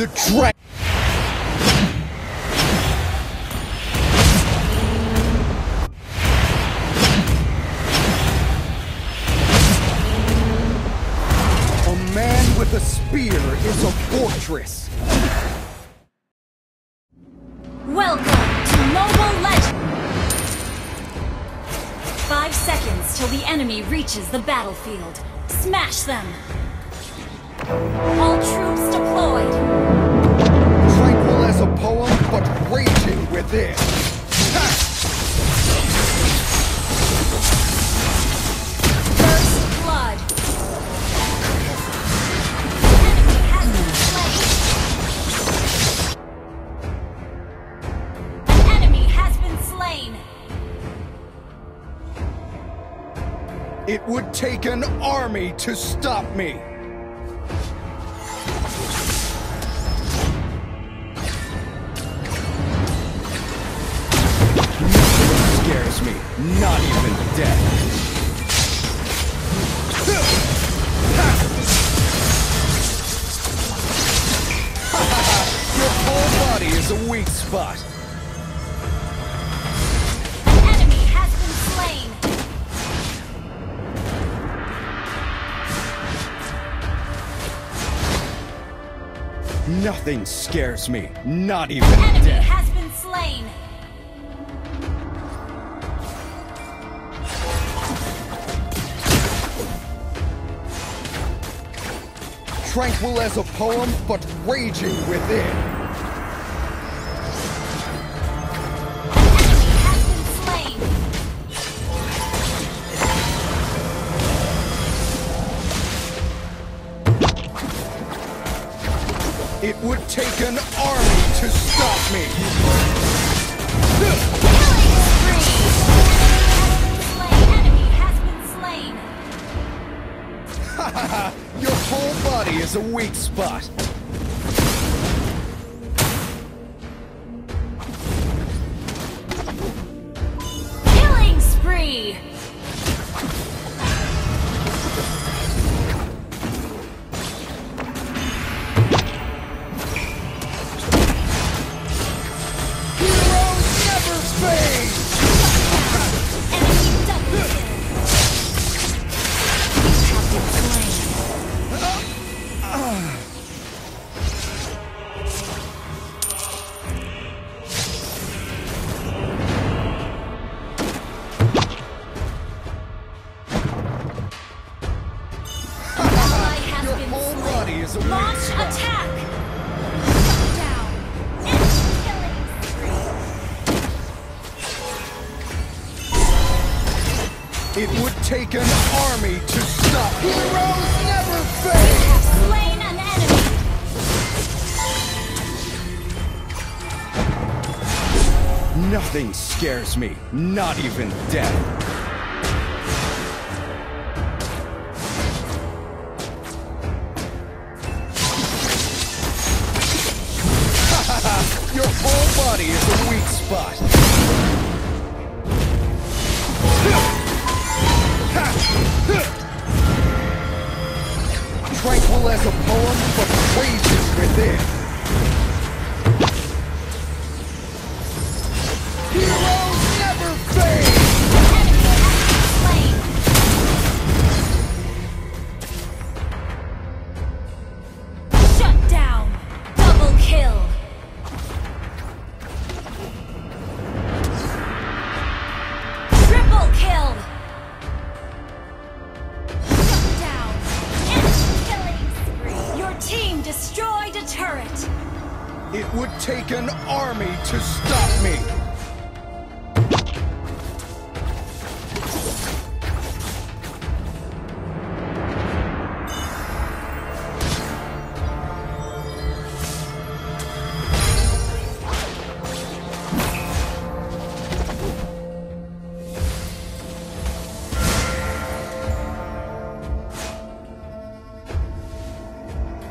The dragon. A man with a spear is a fortress. Welcome to Mobile Legends! 5 seconds till the enemy reaches the battlefield. Smash them! All troops deployed! Tranquil as a poem, but raging within. First blood! Enemy has been slain! An enemy has been slain! It would take an army to stop me. Scares me, not even death. Your whole body is a weak spot. An enemy has been slain! Nothing scares me, not even An enemy death. has been slain! Tranquil as a poem, but raging within. Enemy has been slain! It would take an army to stop me. Enemy has been slain! Your whole body is a weak spot. Killing spree! Heroes never fade! Enemy double kill! You have been slain. Ally has Your been whole slain. body is a weak Launch spot. attack! Shut down! Enemy killing spree! It would take an army to stop. Heroes never You fade! have slain an enemy! Nothing scares me, not even death. Your whole body is a weak spot. Tranquil as a poem, but rages within. Heroes never fade! Enemy has been slain! Shut down! Double kill! Triple kill! Shut down! Enemy killing spree! Your team destroyed a turret! It would take an army to stop me.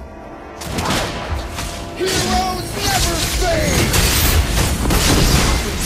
Heroes never fade!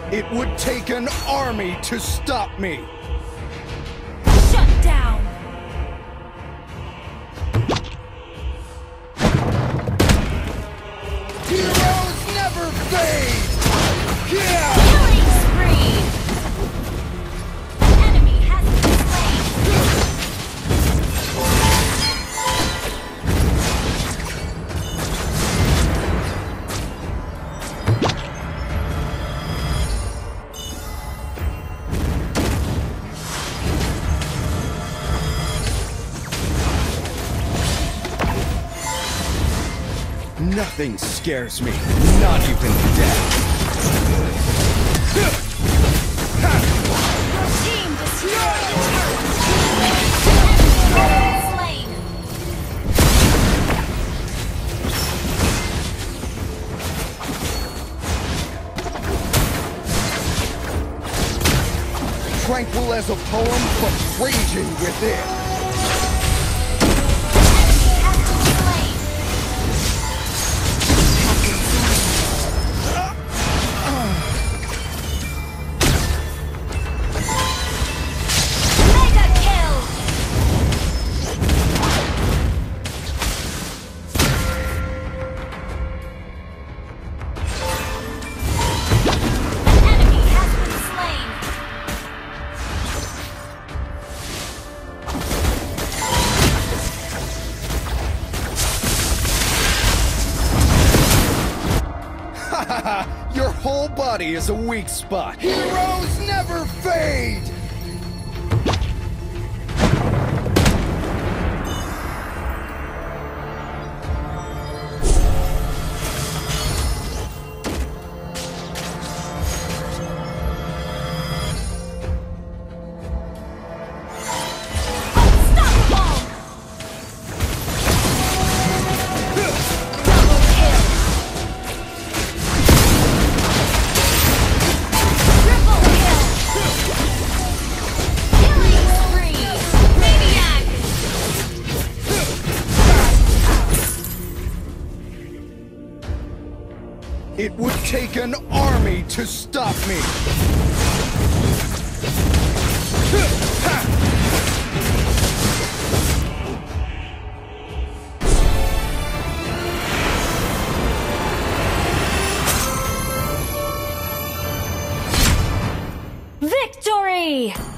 It would take an army to stop me. Shut down. Heroes never fade! Yeah! Killing spree. Enemy has been slain. Nothing scares me, not even death. Your team destroyed the turret. Enemy has been slain. Tranquil as a poem, but raging within. Enemy has been slain. Mega kill. An enemy has been slain. Your whole body is a weak spot. Heroes never fade! Unstoppable. Double kill. Triple kill. Killing spree. Maniac. It would take an army to stop me. Victory!